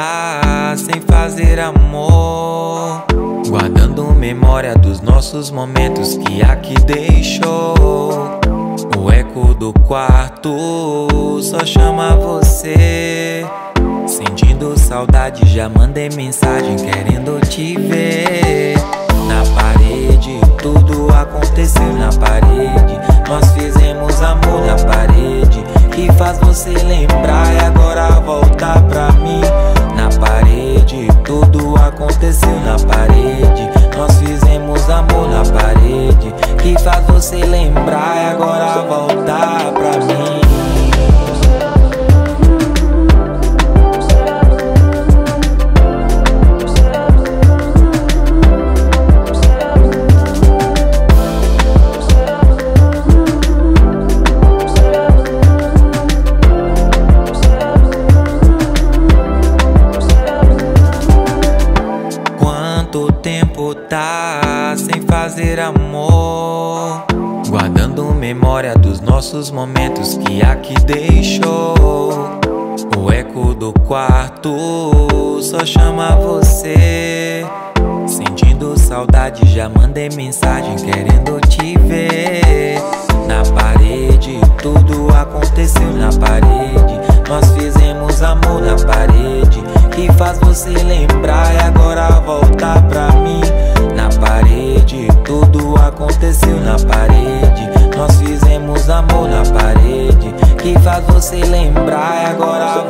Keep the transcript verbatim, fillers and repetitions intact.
tá sem fazer amor, guardando memória dos nossos momentos que aqui deixou. O eco do quarto só chama você. Sentindo saudade, já mandei mensagem querendo te ver. Na parede, tudo aconteceu na parede. Nós fizemos amor na parede, que faz você lembrar e agora voltar pra mim. Na parede, tudo aconteceu na parede. Nós fizemos amor na parede, que faz você lembrar e agora voltar pra mim. Quanto tempo tá sem fazer amor, guardando memória dos nossos momentos que aqui deixou. O eco do quarto só chama você. Sentindo saudade, já mandei mensagem querendo te ver. Na parede, tudo aconteceu na parede. Nós fizemos amor na parede, que faz você lembrar e agora voltar pra mim. Na parede, tudo aconteceu na parede. Nós fizemos amor na parede, que faz você lembrar e agora